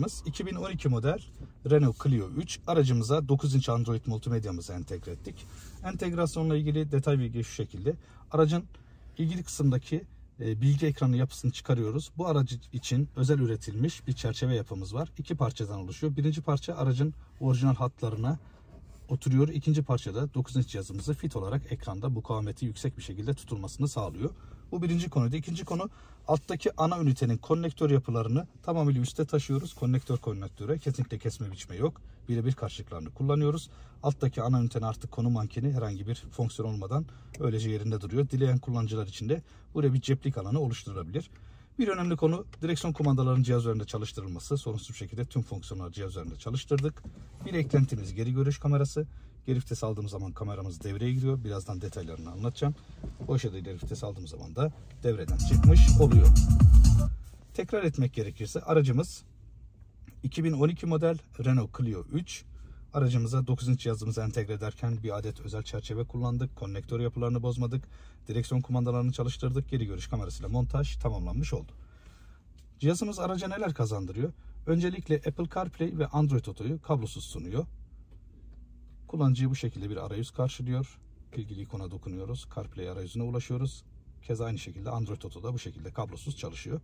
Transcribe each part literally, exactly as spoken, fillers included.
aracımız iki bin on iki model Renault Clio üç. Aracımıza dokuz inç Android multimedyamızı entegre ettik. Entegrasyonla ilgili detay bilgi şu şekilde. Aracın ilgili kısımdaki e, bilgi ekranı yapısını çıkarıyoruz. Bu aracı için özel üretilmiş bir çerçeve yapımız var. İki parçadan oluşuyor. Birinci parça aracın orijinal hatlarına oturuyor. İkinci parçada dokuz inç cihazımızı fit olarak ekranda mukavemeti yüksek bir şekilde tutulmasını sağlıyor. Bu birinci konuydu. İkinci konu, alttaki ana ünitenin konnektör yapılarını tamamıyla üste taşıyoruz. Konnektör konnektöre kesinlikle kesme biçme yok. Birebir karşılıklarını kullanıyoruz. Alttaki ana ünitenin artık konum mankeni herhangi bir fonksiyon olmadan öylece yerinde duruyor. Dileyen kullanıcılar için de buraya bir ceplik alanı oluşturulabilir. Bir önemli konu, direksiyon kumandalarının cihaz üzerinde çalıştırılması. Sorunsuz bir şekilde tüm fonksiyonları cihaz üzerinde çalıştırdık. Bir eklentimiz geri görüş kamerası. Geri vites aldığımız zaman kameramız devreye giriyor. Birazdan detaylarını anlatacağım. O şekilde geri vites aldığımız zaman da devreden çıkmış oluyor. Tekrar etmek gerekirse aracımız iki bin on iki model Renault Clio üç. Aracımıza dokuz inç cihazımızı entegre ederken bir adet özel çerçeve kullandık. Konnektör yapılarını bozmadık. Direksiyon kumandalarını çalıştırdık. Geri görüş kamerasıyla montaj tamamlanmış oldu. Cihazımız araca neler kazandırıyor? Öncelikle Apple CarPlay ve Android Auto'yu kablosuz sunuyor. Kullanıcıyı bu şekilde bir arayüz karşılıyor. İlgili ikona dokunuyoruz. CarPlay arayüzüne ulaşıyoruz. Keza aynı şekilde Android Auto da bu şekilde kablosuz çalışıyor.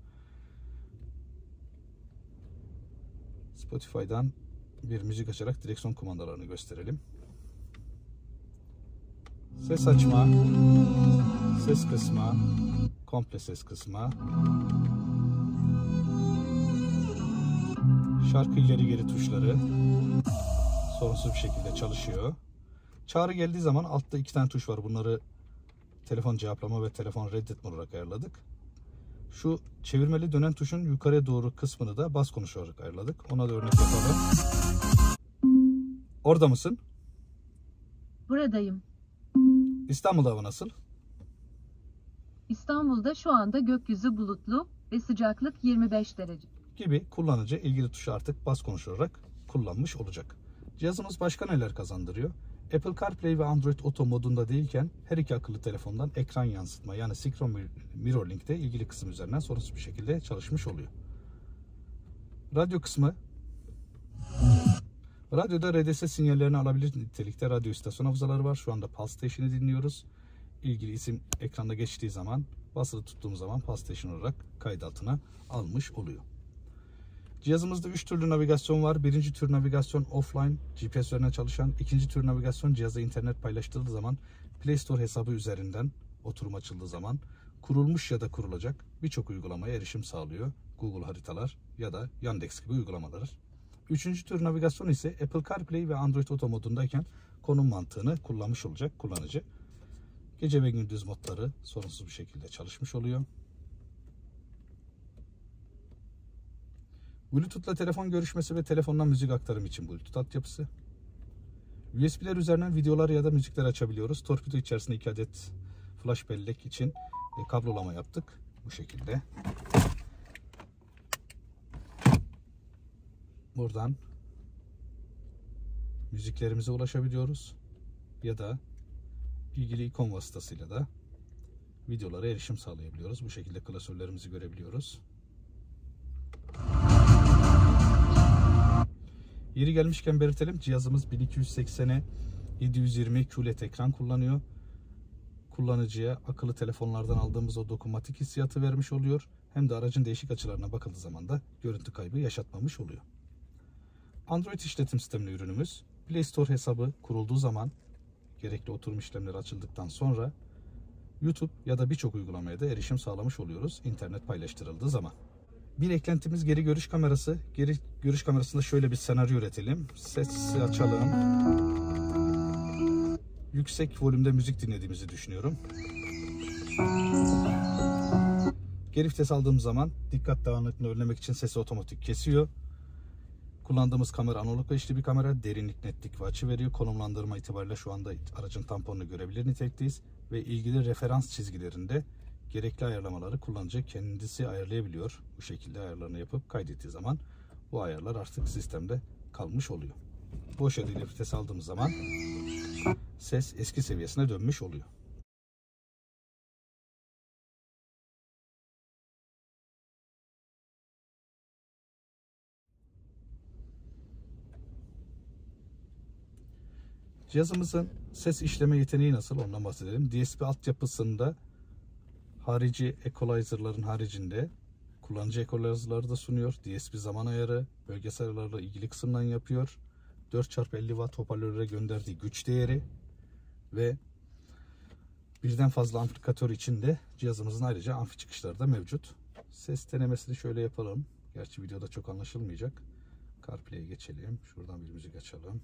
Spotify'dan bir müzik açarak direksiyon kumandalarını gösterelim. Ses açma, ses kısma, komple ses kısma, şarkı ileri geri tuşları sorunsuz bir şekilde çalışıyor. Çağrı geldiği zaman altta iki tane tuş var. Bunları telefon cevaplama ve telefon reddetme olarak ayarladık. Şu çevirmeli dönen tuşun yukarıya doğru kısmını da bas konuş olarak ayarladık. Ona da örnek yapalım. Orada mısın? Buradayım. İstanbul'da hava nasıl? İstanbul'da şu anda gökyüzü bulutlu ve sıcaklık yirmi beş derece. Gibi kullanıcı ilgili tuşu artık bas konuş olarak kullanmış olacak. Cihazımız başka neler kazandırıyor? Apple CarPlay ve Android Auto modunda değilken her iki akıllı telefondan ekran yansıtma yani Synchron Mirror Link'te ilgili kısım üzerinden sorunsuz bir şekilde çalışmış oluyor. Radyo kısmı. Radyoda R D S sinyallerini alabilir nitelikte radyo istasyon hafızaları var. Şu anda Pulse Station'ı dinliyoruz. İlgili isim ekranda geçtiği zaman, basılı tuttuğumuz zaman Pulse Station olarak kayıt altına almış oluyor. Cihazımızda üç türlü navigasyon var. Birinci tür navigasyon offline, G P S üzerinden çalışan. İkinci tür navigasyon cihaza internet paylaştırıldığı zaman, Play Store hesabı üzerinden oturum açıldığı zaman kurulmuş ya da kurulacak birçok uygulamaya erişim sağlıyor. Google haritalar ya da Yandex gibi uygulamalar. Üçüncü tür navigasyon ise Apple CarPlay ve Android Auto modundayken konum mantığını kullanmış olacak kullanıcı. Gece ve gündüz modları sorunsuz bir şekilde çalışmış oluyor. Bluetooth'la telefon görüşmesi ve telefondan müzik aktarımı için Bluetooth altyapısı. U S B'ler üzerinden videolar ya da müzikler açabiliyoruz. Torpido içerisinde iki adet flash bellek için e, kablolama yaptık. Bu şekilde. Buradan müziklerimize ulaşabiliyoruz. Ya da ilgili ikon vasıtasıyla da videolara erişim sağlayabiliyoruz. Bu şekilde klasörlerimizi görebiliyoruz. Yeri gelmişken belirtelim, cihazımız bin iki yüz seksene yedi yüz yirmi Q L E D ekran kullanıyor. Kullanıcıya akıllı telefonlardan aldığımız o dokunmatik hissiyatı vermiş oluyor. Hem de aracın değişik açılarına bakıldığı zaman da görüntü kaybı yaşatmamış oluyor. Android işletim sistemli ürünümüz. Play Store hesabı kurulduğu zaman, gerekli oturum işlemleri açıldıktan sonra YouTube ya da birçok uygulamaya da erişim sağlamış oluyoruz internet paylaştırıldığı zaman. Bir eklentimiz geri görüş kamerası. Geri görüş kamerasında şöyle bir senaryo üretelim. Sesi açalım. Yüksek volümde müzik dinlediğimizi düşünüyorum. Geri vites aldığım zaman dikkat dağınıklığını önlemek için sesi otomatik kesiyor. Kullandığımız kamera analog ve H D bir kamera. Derinlik, netlik ve açı veriyor. Konumlandırma itibariyle şu anda aracın tamponunu görebilir nitelikteyiz. Ve ilgili referans çizgilerinde gerekli ayarlamaları kullanıcı kendisi ayarlayabiliyor. Bu şekilde ayarlarını yapıp kaydettiği zaman bu ayarlar artık sistemde kalmış oluyor. Bu şekilde vites aldığımız zaman ses eski seviyesine dönmüş oluyor. Cihazımızın ses işleme yeteneği nasıl, ondan bahsedelim. D S P altyapısında harici equalizer'ların haricinde kullanıcı equalizer'ları da sunuyor. D S P zaman ayarı, bölgesel ayarlarla ilgili kısımdan yapıyor. dört çarpı elli watt hoparlöre gönderdiği güç değeri ve birden fazla amplifikatör için de cihazımızın ayrıca amfi çıkışları da mevcut. Ses denemesini şöyle yapalım. Gerçi videoda çok anlaşılmayacak. CarPlay'e geçelim. Şuradan bir müzik açalım.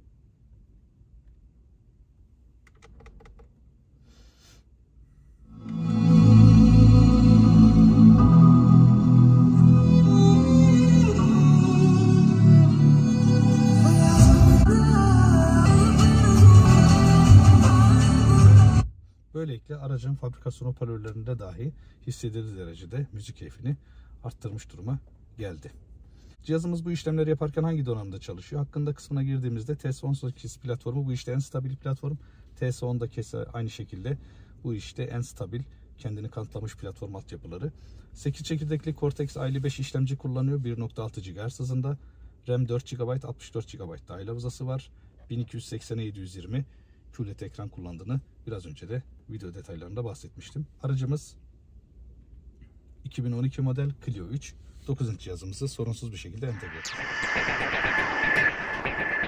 Böylelikle aracın fabrikasyon hoparlörlerinde dahi hissedildiği derecede müzik keyfini arttırmış duruma geldi. Cihazımız bu işlemleri yaparken hangi donanımda çalışıyor? Hakkında kısmına girdiğimizde T S on sekiz platformu bu işte en stabil platform. T S ondaki aynı şekilde bu işte en stabil, kendini kanıtlamış platform altyapıları. sekiz çekirdekli Cortex A elli beş işlemci kullanıyor. bir nokta altı gigahertz hızında. RAM dört gigabayt, altmış dört gigabayt dahil hafızası var. bin iki yüz seksene yedi yüz yirmi Q L E D ekran kullandığını biraz önce de video detaylarında bahsetmiştim. Aracımız iki bin on iki model Clio üç. dokuz inç cihazımızı sorunsuz bir şekilde entegre ettik.